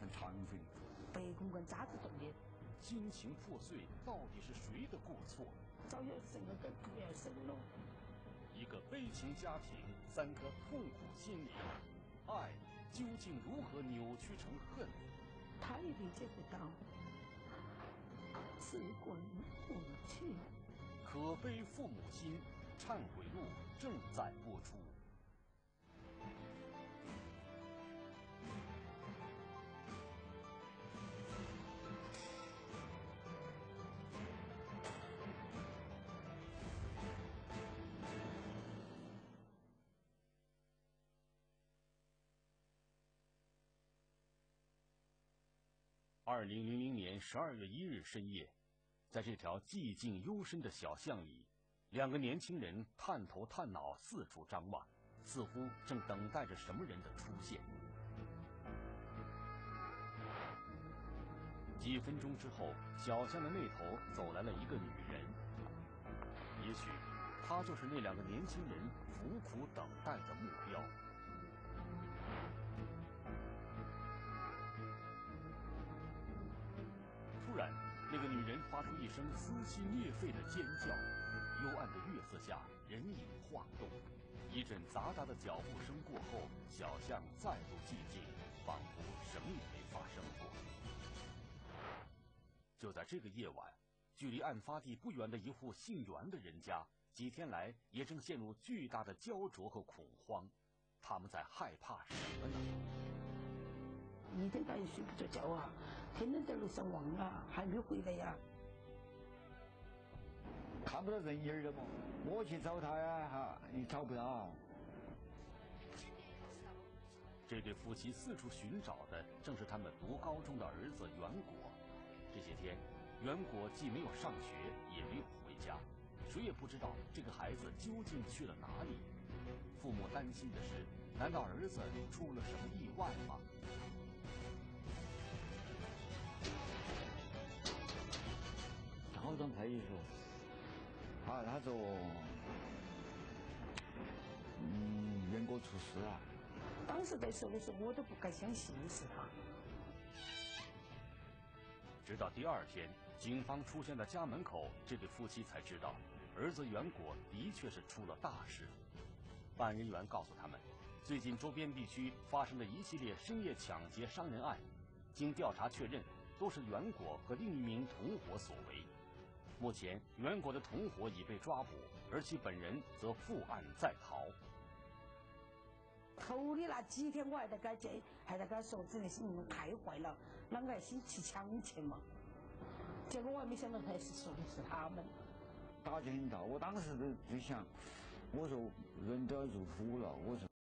成残废。 白公公咋子动的？ 亲情破碎，到底是谁的过错？ 早要生了个不要生了。 一个悲情家庭，3颗痛苦心灵，爱究竟如何扭曲成恨？ 他也理解不到，时光过去。 可悲父母心，忏悔录正在播出。2000年12月1日深夜，在这条寂静幽深的小巷里，2个年轻人探头探脑四处张望，似乎正等待着什么人的出现。几分钟之后，小巷的那头走来了一个女人，也许她就是那2个年轻人苦苦等待的目标。突然，那个女人发出一声撕心裂肺的尖叫，幽暗的月色下，人影晃动。一阵杂杂的脚步声过后，小巷再度寂静，仿佛什么也没发生过。就在这个夜晚，距离案发地不远的一户姓袁的人家，几天来也正陷入巨大的焦灼和恐慌。他们在害怕什么呢？ 一天到晚睡不着觉啊，天天在路上望啊，还没回来呀。 看不到人影了嘛，我去找他呀，哈，你找不到。 这对夫妻四处寻找的正是他们读高中的儿子袁果。这些天，袁果既没有上学，也没有回家，谁也不知道这个孩子究竟去了哪里。父母担心的是，难道儿子出了什么意外吗？ 高中派出所，他说，袁果出事了。 当时在说的时候，我都不敢相信是他。 直到第2天，警方出现在家门口，这对夫妻才知道，儿子袁果的确是出了大事。办案人员告诉他们，最近周边地区发生的一系列深夜抢劫伤人案，经调查确认，都是袁果和另一名同伙所为。目前，袁果的同伙已被抓捕，而其本人则负案在逃。 头的那几天，我还在跟他说，这个心情太坏了，啷个还去抢钱嘛？结果我还没想到，还是说的是他们。 打击很大，我当时就想，我说人都要入土了，我说。